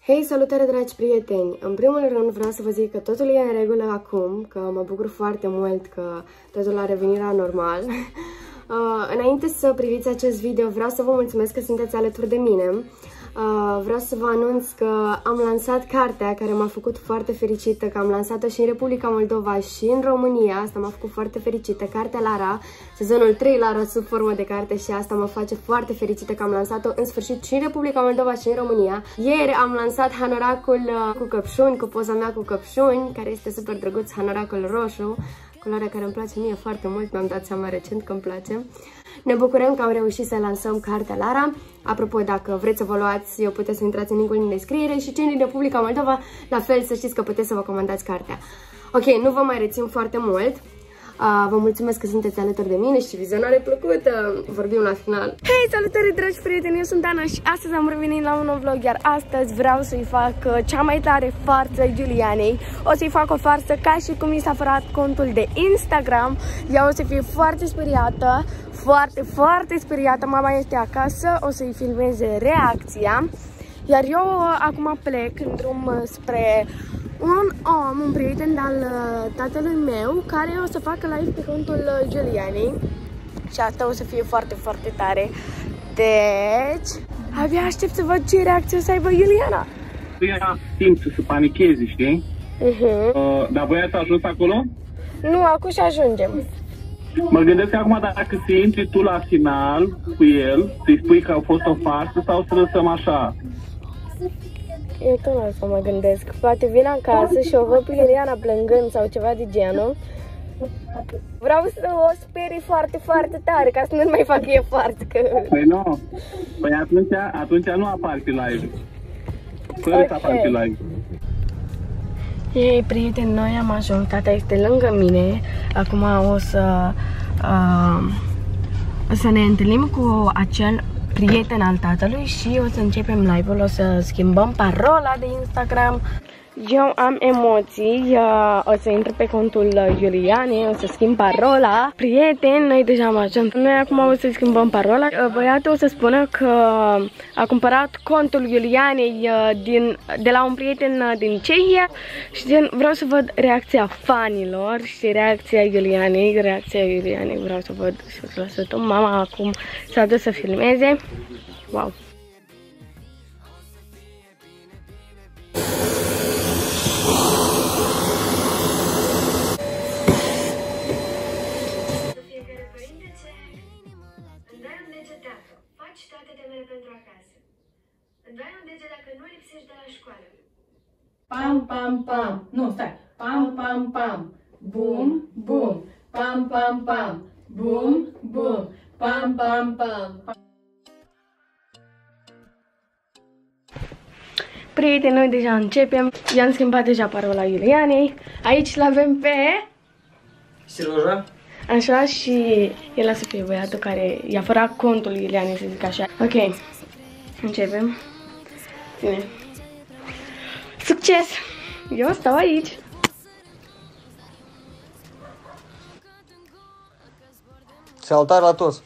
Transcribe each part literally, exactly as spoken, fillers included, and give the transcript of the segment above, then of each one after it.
Hei, salutare dragi prieteni! În primul rând vreau să vă zic că totul e în regulă acum, că mă bucur foarte mult că totul a revenit la normal. Uh, înainte să priviți acest video, vreau să vă mulțumesc că sunteți alături de mine. Uh, vreau să vă anunț că am lansat cartea care m-a făcut foarte fericită, că am lansat-o și în Republica Moldova și în România. Asta m-a făcut foarte fericită. Cartea Lara, sezonul trei Lara sub formă de carte, și asta mă face foarte fericită că am lansat-o în sfârșit și în Republica Moldova și în România. Ieri am lansat hanoracul cu căpșuni, cu poza mea cu căpșuni, care este super drăguț, hanoracul roșu, culoarea care îmi place mie foarte mult, mi-am dat seama recent că îmi place. Ne bucurăm că am reușit să lansăm cartea Lara. Apropo, dacă vreți să vă luați, eu puteți să intrați în linkul din descriere, și cei din Republica Moldova, la fel, să știți că puteți să vă comandați cartea. Ok, nu vă mai rețin foarte mult. Uh, vă mulțumesc că sunteți alături de mine și vizionare plăcută. Vorbim la final. Hei, salutare dragi prieteni, eu sunt Ana și astăzi am revenit la un nou vlog, iar astăzi vreau să-i fac cea mai tare farsă Iulianei. O să-i fac o farsă ca și cum i s-a furat contul de Instagram. Ea o să fie foarte speriată, foarte, foarte speriată. Mama este acasă, o să-i filmeze reacția. Iar eu acum plec în drum spre un om, un prieten al tatălui meu, care o să facă live pe contul Iulianei. Și asta o să fie foarte, foarte tare. Deci, abia aștept să văd ce reacție o să aibă Iuliana. Ea timp să se panicheze, știi? Uh-huh. uh, dar voi ați ajuns acolo? Nu, acum și ajungem. Mă gândesc că acum dacă să intri tu la final cu el, să-i spui că a fost o farsă sau să lăsăm așa? Eu tot asta mă gândesc. Poate vin acasă și o văd pe Iuliana plângând sau ceva de genul. Vreau să o sperii foarte, foarte tare, ca să nu mai fac eu foarte. Că... Păi nu. Păi atunci, atunci nu apar pe live. Fără okay. să apar pe live. Ei, prieteni, noi am ajuns. Tata este lângă mine. Acum o să, uh, o să ne întâlnim cu acel prieten al tatălui și o să începem live-ul, o să schimbăm parola de Instagram. Eu am emoții, o să intru pe contul Iulianei, o să schimb parola. Prieteni, noi deja am ajuns. Noi acum o să schimbăm parola. Băiatul o să spună că a cumpărat contul Iulianei din, de la un prieten din Cehia și din, vreau să văd reacția fanilor și reacția Iulianei. Reacția Iulianei vreau să văd și o să lăsăm. Mama acum s-a dus să filmeze. Wow! Pam, pam, pam. Nu, stai. Pam, pam, pam. Bum, bum. Pam, pam, pam. Bum, bum. Pam, pam, pam. Prieteni, noi deja începem. I-am schimbat deja parola Iulianei. Aici l-avem pe... Serioja? Așa, și el să fie băiatul care i-a furat contul Iulianei, să zic așa. Ok, începem. Bine. Succes! Eu stau aici. Salutare la toți!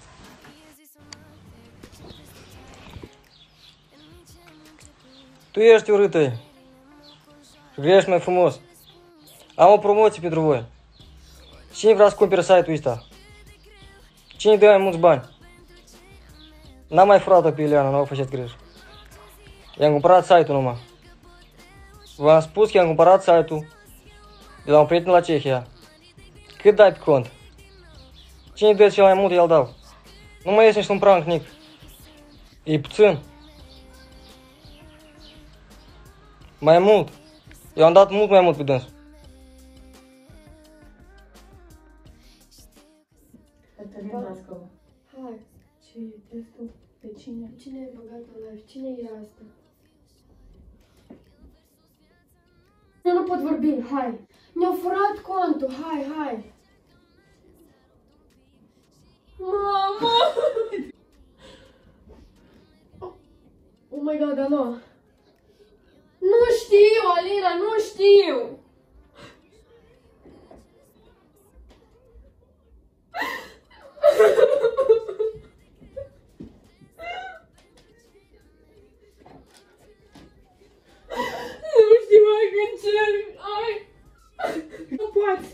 Tu ești urâtă și grești mai frumos. Am o promoție pentru voi. Cine vrea să cumpere site-ul ăsta? Cine dă mai mulți bani? N-am mai furat-o pe Iuliana, nu o faceți greș. I-am cumpărat site-ul numai. V-am spus că i-am cumpărat site-ul de la un prieten la Cehia. Cât dai pe cont? Cine dă cel mai mult, el dau. Nu mai este nici un prank, nic. E puțin. Mai mult. Eu am dat mult mai mult pe dânsul. Hai, ce e testul? Pe cine? Cine e băgat în live? Cine e asta? Eu nu pot vorbi, hai! Ne-au furat contul, hai, hai! Mama! Oh my god, dar nu! Nu știu, Alina, nu știu!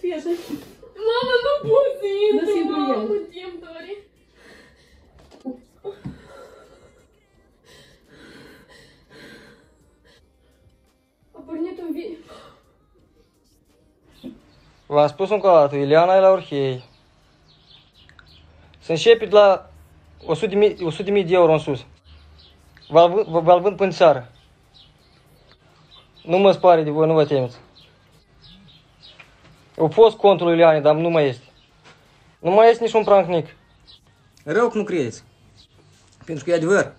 fie așa. Mama, nu pot să intru, Dă-ți intru mama, el. cu timp dori. A pornit un video. V-am spus încă o dată, Ileana e la Orhei. Să începe de la o sută de mii de euro în sus. Vă-l vând până seară. Nu mă spare de voi, nu vă temeți. A fost contul lui Ileane, dar nu mai este. Nu mai este nici un prank nic. Rău că nu credeți. Pentru că e adevăr.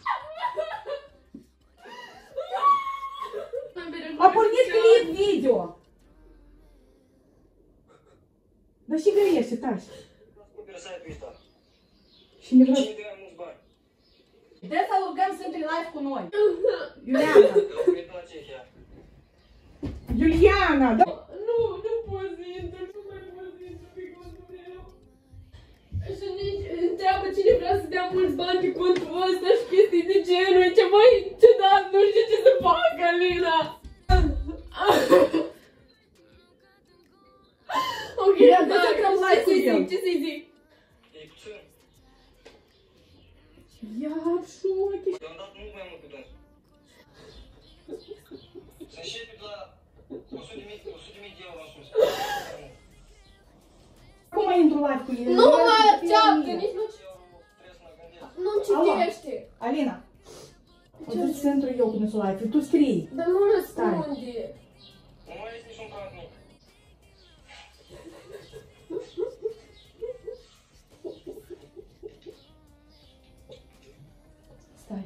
A pornit clip video. Dar și grăiește, taci. Și ne vreau... De să rugăm să intri live cu noi. Iuliana. Iuliana, da. Nu, nu pot să intru, nu mai pot să intru pe contul meu. Și nici întreabă cine vrea să dea mulți bani pe contul ăsta și chestii de genul. E ceva ciudat, nu știu ce să fac, Alina. Ok, Ia, da, dă-ți că-mi like cu ce să-i el. zic, ce să-i zic? Ia, șochi. I-am dat mult mai mult pe dâns. Să începe de la o sută de mii de euro în sus. Cum mai intru live cu el? Nu mă acceptă, nici nu... Trebuie să mă gândesc. Nu-mi citește. Alina. O să să intru eu cu nesul live. Tu scrii. Dar nu răspunde. Nu mai este nici un prank nic. Stai.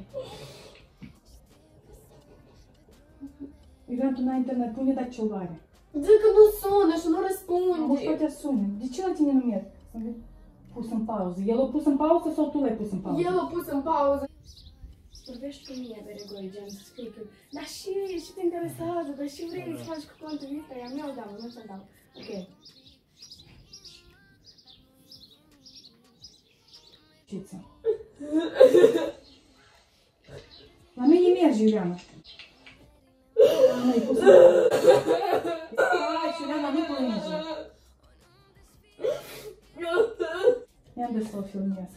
Iulian, tu n-ai internet, pune dat celulare. Zic că nu sună și nu Auzi, răspunde. toate sună. De ce la tine nu merg? Pus în pauză. El a pus în pauză sau tu l-ai pus în pauză? El a pus în pauză. Vorbești cu mine, Beregoi, gen, să spui că... Dar și, și te interesează, dar și vrei să faci cu contul ăsta, e-a meu, da, nu să dau. Ok. Ce-ți? La mine merge, Iuliana. Nu-i pus în pauză. Hai, Iuliana, nu plânge. I-am de să-l filmez.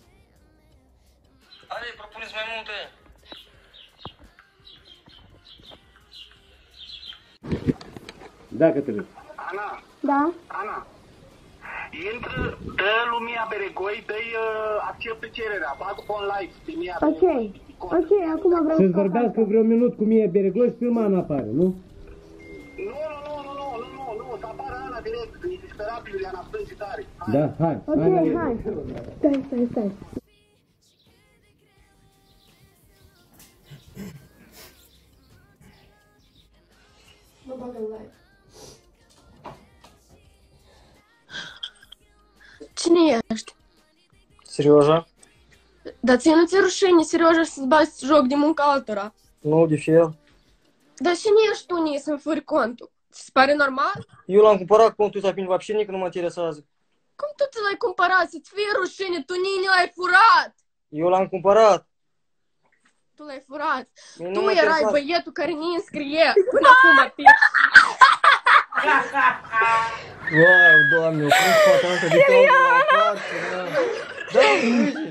Are, propuneți mai multe. Da, Cătălin. Ana, Da? Ana, intră, dă lui Mia Beregoi, dă-i uh, acceptă cererea, bag pe un live pe Mia Ok. Beregoi. Ok, acum vreau Să-ți vorbească vreo minut cu mie Beregoi și filma în afară, nu? Nu, nu, nu, nu, nu, nu, nu, nu, să apară Ana direct, e disperabil, Iuliana, plânge tare. Hai. Da, hai. Ok, hai. hai. Stai, stai, stai. Mă bag în live. Cine ești? Serioja? Dar ție nu ți-e rușine, Serioja, să-ți bați joc de munca altora. Nu, de fel. Dar cine ești tu, nie, să-mi furi contul? Ți-ți pare normal? Eu l-am cumpărat contul ăsta, pentru вообще nici nu mă interesează. Cum tu ți l-ai cumpărat? Să-ți fie rușine, tu nici l-ai furat! Eu l-am cumpărat. Tu l-ai furat. Mie nu Tu mă erai interesa. băietul care ne înscrie până acum pe... Wow, Doamne, o prins fata asta de caută la parte, da. Da, uite.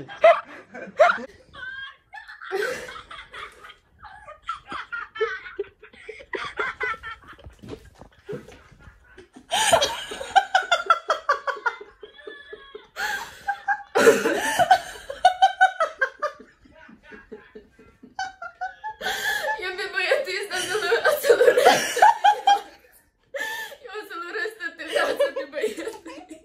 Eu pe băiatul ăsta să-l să-l urăsc. Eu o să-l urăsc toată viața pe băiatul ăsta.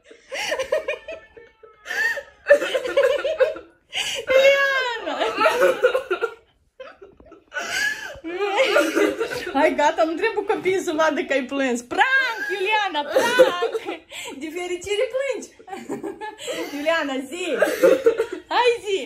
Hai, gata, nu trebuie copiii să vadă că ai plâns. Prank, Iuliana, prank! De fericire plângi. Iuliana, zi! Hai, zi!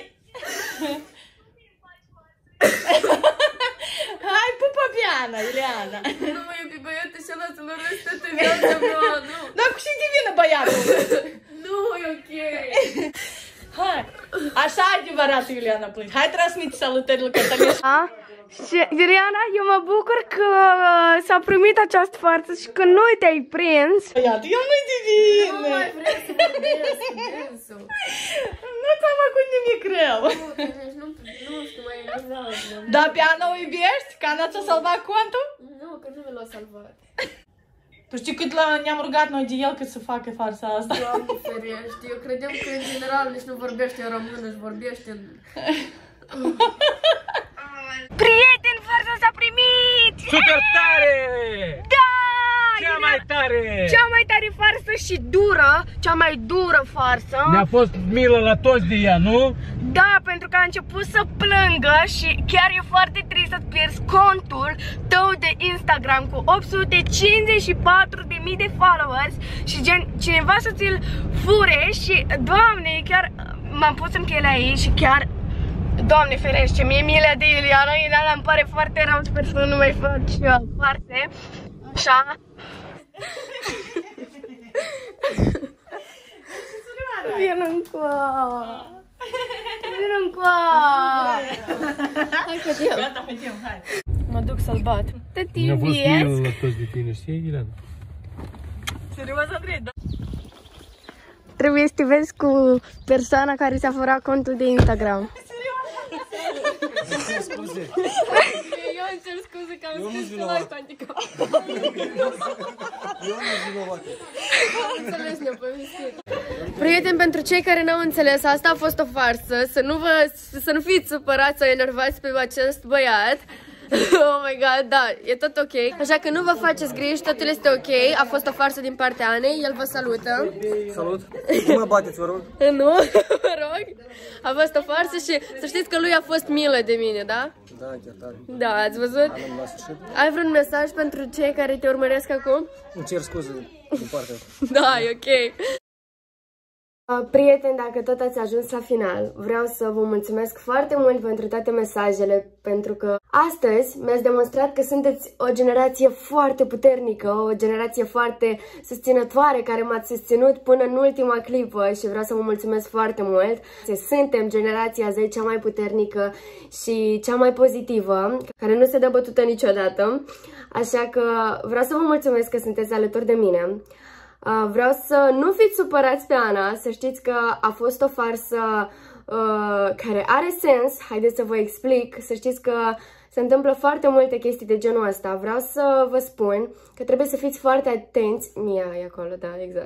Hai, pupa pe Ana, Iuliana! Nu mă, eu pe băiatul ăsta să-l urăsc toată viața, bro, nu. Dar cu ce devine băiatul? Nu, e ok. Hai! Așa adevărat, Iuliana, plângi. Hai, transmite salutări lui Cătălin. A? Și, Iuliana, eu mă bucur că s-a primit această farsă și că nu te-ai prins. Iată, el nu-i divin! Nu mai vreau să vorbesc cu dânsul. Nu ți-am făcut nimic rău. Nu, nu știu, mai enervează. Da, pe Ana o iubești? Că Ana ți-a salvat contul? Nu, că nu mi l-a salvat. Tu știi cât ne-am rugat noi de el cât să facă farsa asta? Doamne ferește, eu credeam că în general nici nu vorbește în română, își vorbește în... Prieten, farsa s-a primit! Super tare! Da! Cea mai tare! Cea mai tare farsă și dură, cea mai dură farsă. Ne-a fost milă la toți de ea, nu? Da, pentru că a început să plângă și chiar e foarte trist să-ți pierzi contul tău de Instagram cu opt sute cincizeci și patru de mii de followers și gen, cineva să ți-l fure și, Doamne, chiar m-am pus în pielea ei și chiar, Doamne ferește, mie milă de Iuliana, Iuliana îmi pare foarte rău, sper să nu mai faci farse, așa. Vin încoa! Vin încoa! Hai că eu! Gata, feteu, hai! Mă duc să-l bat. Tăti, Ne-a fost vieți? milă la toți de tine, știi, Ileana? Serios, Andrei, da? Trebuie să te vezi cu persoana care ți-a furat contul de Instagram. Scuze. Eu îmi cer scuze că am scris pe live handicap. Eu nu sunt vinovat. Am înțeles, ne-a povestit. Prieteni, pentru cei care n-au înțeles, asta a fost o farsă. Să nu, vă, să nu fiți supărați sau enervați pe acest băiat. Oh my god, da, e tot ok. Așa că nu vă faceți griji, totul este ok. A fost o farsă din partea Anei, el vă salută. Salut! Nu mă bateți, vă rog! Nu, vă rog. A fost o farsă și să știți că lui a fost milă de mine, da? Da, chiar tare. Da, ați văzut? Ai vreun mesaj pentru cei care te urmăresc acum? Îmi cer scuze din partea asta. Da, e ok. Prieteni, dacă tot ați ajuns la final, vreau să vă mulțumesc foarte mult pentru toate mesajele, pentru că astăzi mi-ați demonstrat că sunteți o generație foarte puternică, o generație foarte susținătoare, care m-ați susținut până în ultima clipă și vreau să vă mulțumesc foarte mult. Suntem generația Z, cea mai puternică și cea mai pozitivă, care nu se dă bătută niciodată, așa că vreau să vă mulțumesc că sunteți alături de mine. Uh, vreau să nu fiți supărați pe Ana, să știți că a fost o farsă uh, care are sens. Haideți să vă explic, să știți că se întâmplă foarte multe chestii de genul ăsta. Vreau să vă spun că trebuie să fiți foarte atenți. Mia e acolo, da, exact.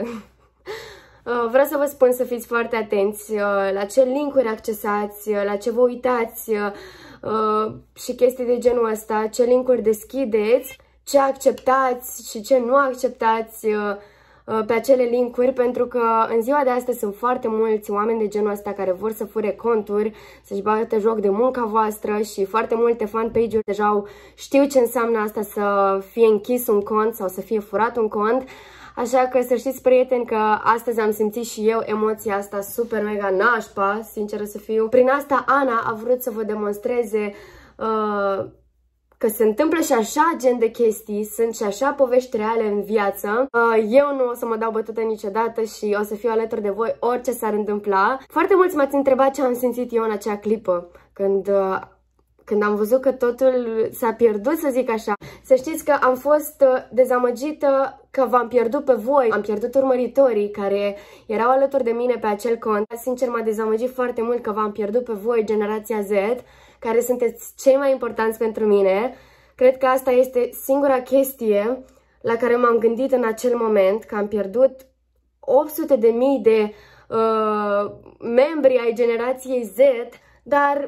Uh, vreau să vă spun să fiți foarte atenți uh, la ce linkuri accesați, uh, la ce vă uitați uh, și chestii de genul ăsta, ce linkuri deschideți, ce acceptați și ce nu acceptați uh, pe acele linkuri, pentru că în ziua de astăzi sunt foarte mulți oameni de genul ăsta care vor să fure conturi, să-și bată joc de munca voastră și foarte multe fanpage-uri deja au, știu ce înseamnă asta, să fie închis un cont sau să fie furat un cont. Așa că să știți, prieteni, că astăzi am simțit și eu emoția asta super mega nașpa, sinceră să fiu. Prin asta Ana a vrut să vă demonstreze uh, că se întâmplă și așa gen de chestii, sunt și așa povești reale în viață. Eu nu o să mă dau bătută niciodată și o să fiu alături de voi orice s-ar întâmpla. Foarte mulți m-ați întrebat ce am simțit eu în acea clipă, când, când am văzut că totul s-a pierdut, să zic așa. Să știți că am fost dezamăgită că v-am pierdut pe voi, am pierdut urmăritorii care erau alături de mine pe acel cont. Sincer, m-a dezamăgit foarte mult că v-am pierdut pe voi, generația Z, care sunteți cei mai importanți pentru mine. Cred că asta este singura chestie la care m-am gândit în acel moment, că am pierdut opt sute de mii de uh, membri ai generației Z, dar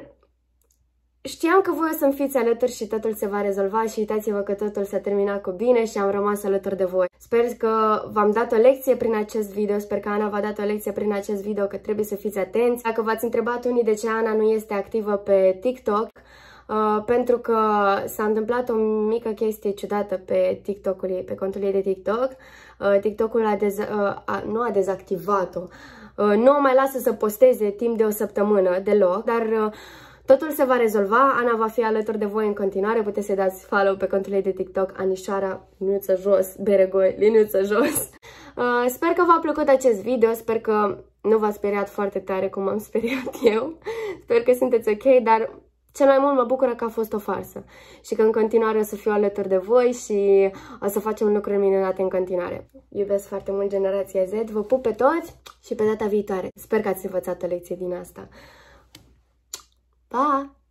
știam că voi o să-mi fiți alături și totul se va rezolva și uitați-vă că totul s-a terminat cu bine și am rămas alături de voi. Sper că v-am dat o lecție prin acest video, sper că Ana v-a dat o lecție prin acest video, că trebuie să fiți atenți. Dacă v-ați întrebat unii de ce Ana nu este activă pe TikTok, uh, pentru că s-a întâmplat o mică chestie ciudată pe TikTok-ul ei, pe contul ei de TikTok. Uh, TikTok-ul a dez uh, a, nu a dezactivat-o, uh, nu o mai lasă să posteze timp de o săptămână deloc, dar uh, totul se va rezolva, Ana va fi alături de voi în continuare, puteți să dați follow pe contul ei de TikTok, Anișoara, liniuță jos, Beregoi, liniuță jos. Uh, sper că v-a plăcut acest video, sper că nu v-a speriat foarte tare cum am speriat eu, sper că sunteți ok, dar cel mai mult mă bucură că a fost o farsă și că în continuare o să fiu alături de voi și o să facem lucruri minunate în continuare. Iubesc foarte mult generația Z, vă pup pe toți și pe data viitoare. Sper că ați învățat o lecție din asta. Pa!